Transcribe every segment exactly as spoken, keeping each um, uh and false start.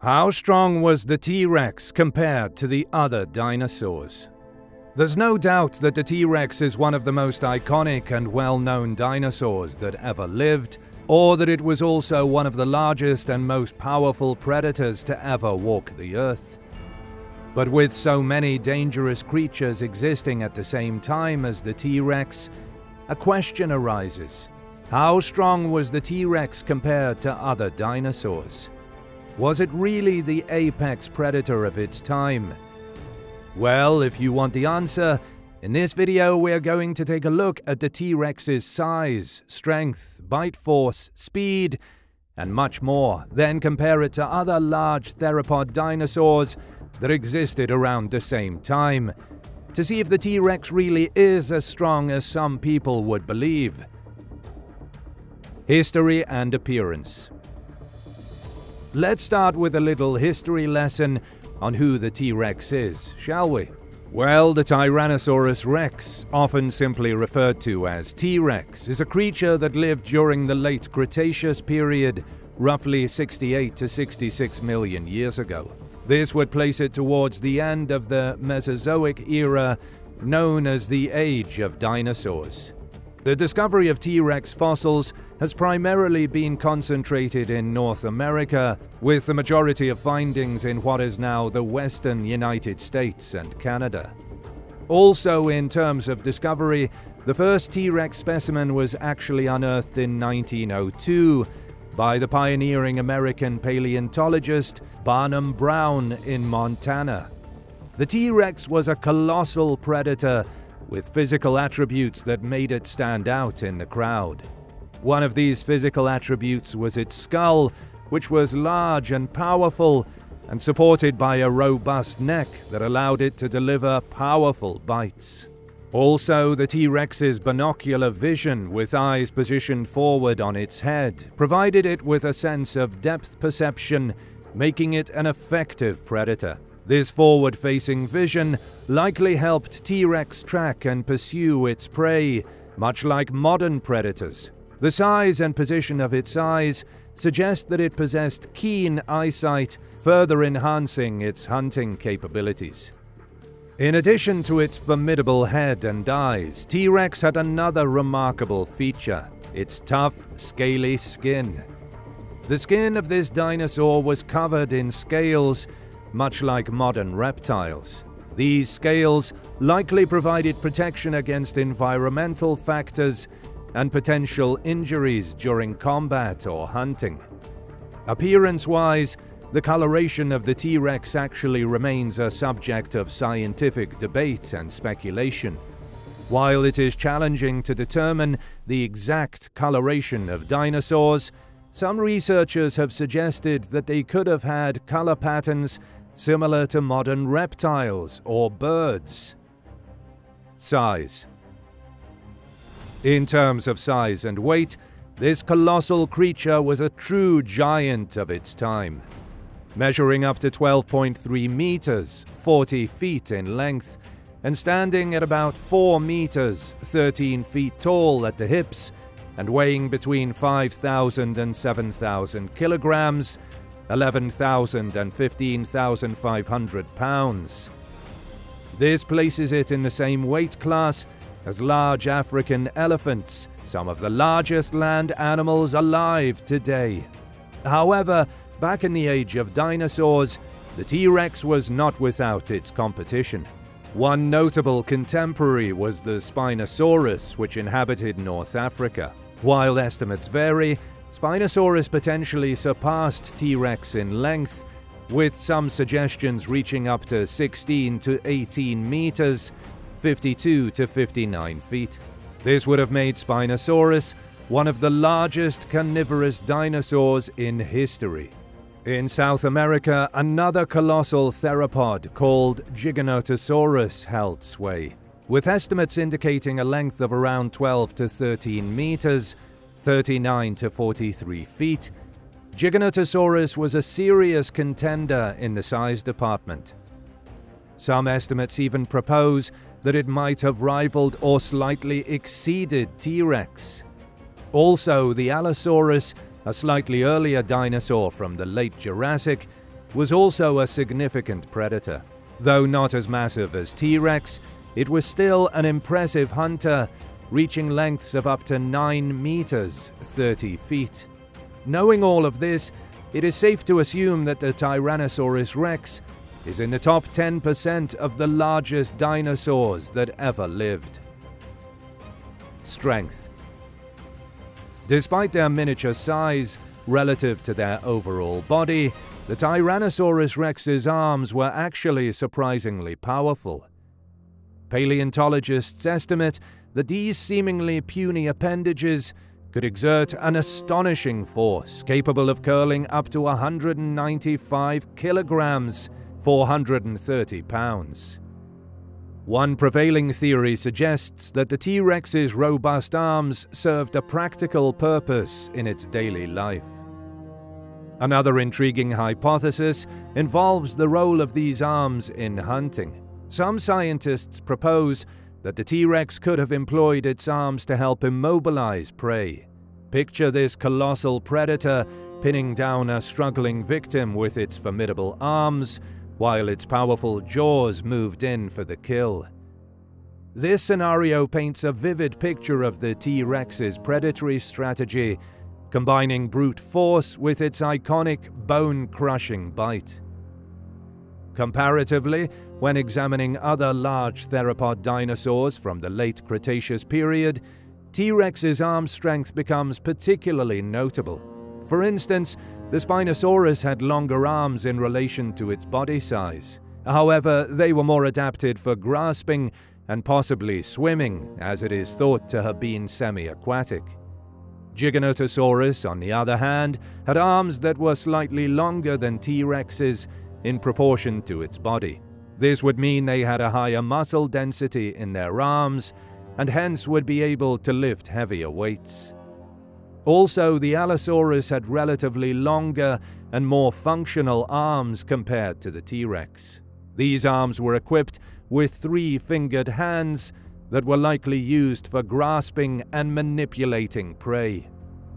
How strong was the T-Rex compared to the other dinosaurs? There's no doubt that the T-Rex is one of the most iconic and well-known dinosaurs that ever lived, or that it was also one of the largest and most powerful predators to ever walk the earth. But with so many dangerous creatures existing at the same time as the T-Rex, a question arises. How strong was the T-Rex compared to other dinosaurs? Was it really the apex predator of its time? Well, if you want the answer, in this video we're going to take a look at the T-Rex's size, strength, bite force, speed, and much more, then compare it to other large theropod dinosaurs that existed around the same time, to see if the T-Rex really is as strong as some people would believe. History and appearance. Let's start with a little history lesson on who the T-Rex is, shall we? Well, the Tyrannosaurus rex, often simply referred to as T-Rex, is a creature that lived during the late Cretaceous period, roughly sixty-eight to sixty-six million years ago. This would place it towards the end of the Mesozoic era, known as the Age of Dinosaurs. The discovery of T-Rex fossils has primarily been concentrated in North America, with the majority of findings in what is now the western United States and Canada. Also, in terms of discovery, the first T-Rex specimen was actually unearthed in nineteen oh two by the pioneering American paleontologist Barnum Brown in Montana. The T-Rex was a colossal predator with physical attributes that made it stand out in the crowd. One of these physical attributes was its skull, which was large and powerful and supported by a robust neck that allowed it to deliver powerful bites. Also, the T-Rex's binocular vision, with eyes positioned forward on its head, provided it with a sense of depth perception, making it an effective predator. This forward-facing vision likely helped T-Rex track and pursue its prey, much like modern predators. The size and position of its eyes suggest that it possessed keen eyesight, further enhancing its hunting capabilities. In addition to its formidable head and eyes, T-Rex had another remarkable feature: its tough, scaly skin. The skin of this dinosaur was covered in scales, much like modern reptiles. These scales likely provided protection against environmental factors and potential injuries during combat or hunting. Appearance-wise, the coloration of the T-Rex actually remains a subject of scientific debate and speculation. While it is challenging to determine the exact coloration of dinosaurs, some researchers have suggested that they could have had color patterns similar to modern reptiles or birds. Size. In terms of size and weight, this colossal creature was a true giant of its time. Measuring up to twelve point three meters, forty feet in length, and standing at about four meters, thirteen feet tall at the hips, and weighing between five thousand and seven thousand kilograms, eleven thousand and fifteen thousand five hundred pounds. This places it in the same weight class as large African elephants, some of the largest land animals alive today. However, back in the Age of Dinosaurs, the T-Rex was not without its competition. One notable contemporary was the Spinosaurus, which inhabited North Africa. While estimates vary, Spinosaurus potentially surpassed T-Rex in length, with some suggestions reaching up to sixteen to eighteen meters, fifty-two to fifty-nine feet. This would have made Spinosaurus one of the largest carnivorous dinosaurs in history. In South America, another colossal theropod called Giganotosaurus held sway, with estimates indicating a length of around twelve to thirteen meters, thirty-nine to forty-three feet. Giganotosaurus was a serious contender in the size department. Some estimates even propose that it might have rivaled or slightly exceeded T-Rex. Also, the Allosaurus, a slightly earlier dinosaur from the late Jurassic, was also a significant predator. Though not as massive as T-Rex, it was still an impressive hunter, reaching lengths of up to nine meters, thirty feet. Knowing all of this, it is safe to assume that the Tyrannosaurus rex is in the top ten percent of the largest dinosaurs that ever lived. Strength. Despite their miniature size relative to their overall body, the Tyrannosaurus rex's arms were actually surprisingly powerful. Paleontologists estimate that these seemingly puny appendages could exert an astonishing force capable of curling up to one hundred ninety-five kilograms, four hundred thirty pounds. One prevailing theory suggests that the T-Rex's robust arms served a practical purpose in its daily life. Another intriguing hypothesis involves the role of these arms in hunting. Some scientists propose that the T-Rex could have employed its arms to help immobilize prey. Picture this colossal predator pinning down a struggling victim with its formidable arms, while its powerful jaws moved in for the kill. This scenario paints a vivid picture of the T-Rex's predatory strategy, combining brute force with its iconic bone-crushing bite. Comparatively, when examining other large theropod dinosaurs from the late Cretaceous period, T-Rex's arm strength becomes particularly notable. For instance, the Spinosaurus had longer arms in relation to its body size. However, they were more adapted for grasping and possibly swimming, as it is thought to have been semi-aquatic. Giganotosaurus, on the other hand, had arms that were slightly longer than T-Rex's in proportion to its body. This would mean they had a higher muscle density in their arms, and hence would be able to lift heavier weights. Also, the Allosaurus had relatively longer and more functional arms compared to the T-Rex. These arms were equipped with three-fingered hands that were likely used for grasping and manipulating prey.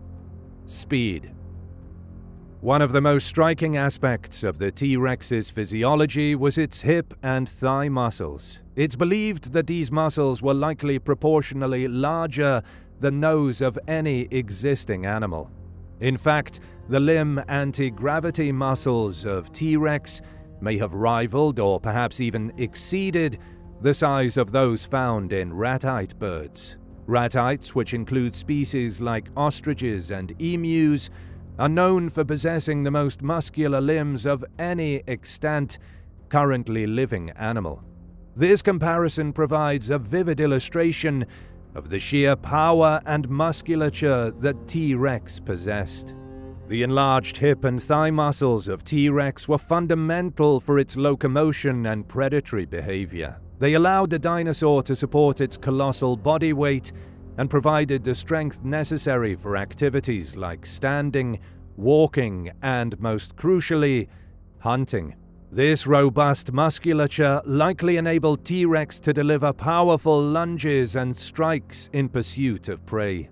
Speed. One of the most striking aspects of the T-Rex's physiology was its hip and thigh muscles. It's believed that these muscles were likely proportionally larger than those of any existing animal. In fact, the limb anti-gravity muscles of T-Rex may have rivaled or perhaps even exceeded the size of those found in ratite birds. Ratites, which include species like ostriches and emus, are known for possessing the most muscular limbs of any extant, currently living animal. This comparison provides a vivid illustration of the sheer power and musculature that T-Rex possessed. The enlarged hip and thigh muscles of T-Rex were fundamental for its locomotion and predatory behavior. They allowed the dinosaur to support its colossal body weight and provided the strength necessary for activities like standing, walking, and, most crucially, hunting. This robust musculature likely enabled T-Rex to deliver powerful lunges and strikes in pursuit of prey.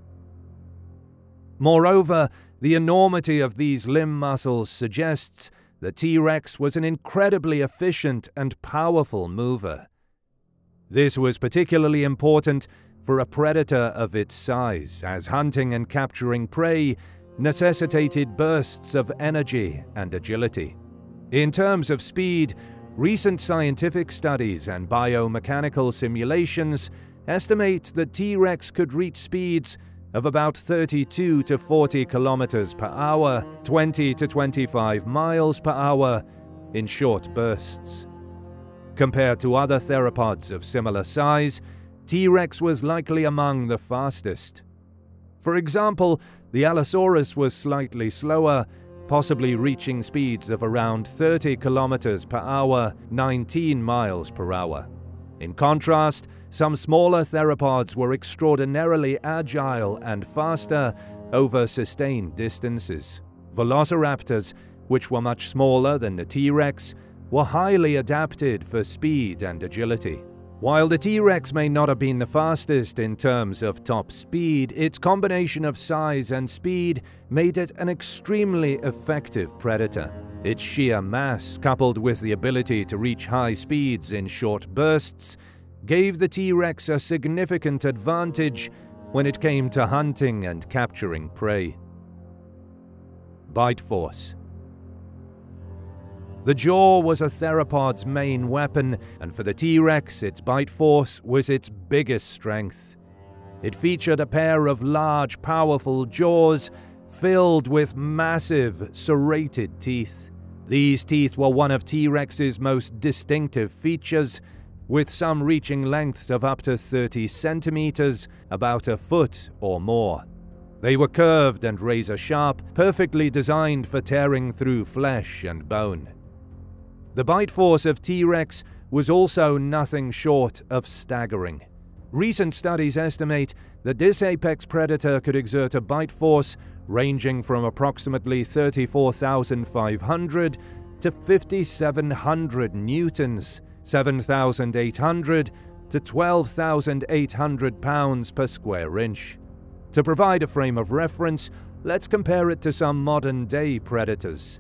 Moreover, the enormity of these limb muscles suggests that T-Rex was an incredibly efficient and powerful mover. This was particularly important for a predator of its size, as hunting and capturing prey necessitated bursts of energy and agility. In terms of speed, recent scientific studies and biomechanical simulations estimate that T-Rex could reach speeds of about thirty-two to forty kilometers per hour, twenty to twenty-five miles per hour, in short bursts. Compared to other theropods of similar size, T-Rex was likely among the fastest. For example, the Allosaurus was slightly slower, possibly reaching speeds of around thirty kilometers per hour, nineteen miles per hour. In contrast, some smaller theropods were extraordinarily agile and faster over sustained distances. Velociraptors, which were much smaller than the T-Rex, were highly adapted for speed and agility. While the T-Rex may not have been the fastest in terms of top speed, its combination of size and speed made it an extremely effective predator. Its sheer mass, coupled with the ability to reach high speeds in short bursts, gave the T-Rex a significant advantage when it came to hunting and capturing prey. Bite force. The jaw was a theropod's main weapon, and for the T-Rex, its bite force was its biggest strength. It featured a pair of large, powerful jaws filled with massive, serrated teeth. These teeth were one of T-Rex's most distinctive features, with some reaching lengths of up to thirty centimeters, about a foot or more. They were curved and razor-sharp, perfectly designed for tearing through flesh and bone. The bite force of T-Rex was also nothing short of staggering. Recent studies estimate that this apex predator could exert a bite force ranging from approximately thirty-four thousand five hundred to fifty-seven hundred newtons, seven thousand eight hundred to twelve thousand eight hundred pounds per square inch. To provide a frame of reference, let's compare it to some modern-day predators.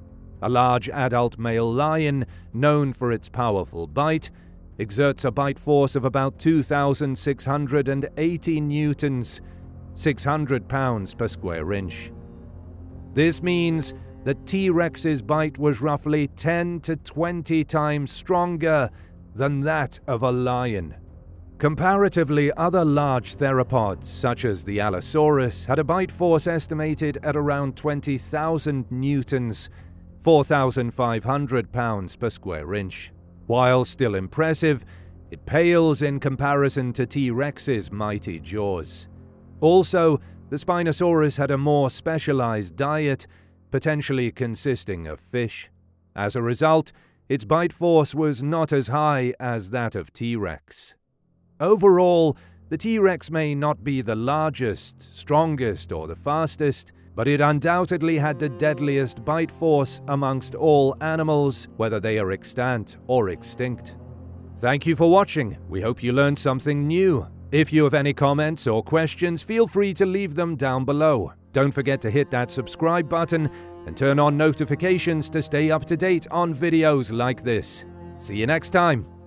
A large adult male lion, known for its powerful bite, exerts a bite force of about two thousand six hundred eighty newtons, six hundred pounds per square inch. This means that T-Rex's bite was roughly ten to twenty times stronger than that of a lion. Comparatively, other large theropods, such as the Allosaurus, had a bite force estimated at around twenty thousand newtons, four thousand five hundred pounds per square inch. While still impressive, it pales in comparison to T-Rex's mighty jaws. Also, the Spinosaurus had a more specialized diet, potentially consisting of fish. As a result, its bite force was not as high as that of T-Rex. Overall, the T-Rex may not be the largest, strongest, or the fastest, but it undoubtedly had the deadliest bite force amongst all animals, whether they are extant or extinct. Thank you for watching. We hope you learned something new. If you have any comments or questions, feel free to leave them down below. Don't forget to hit that subscribe button and turn on notifications to stay up to date on videos like this. See you next time.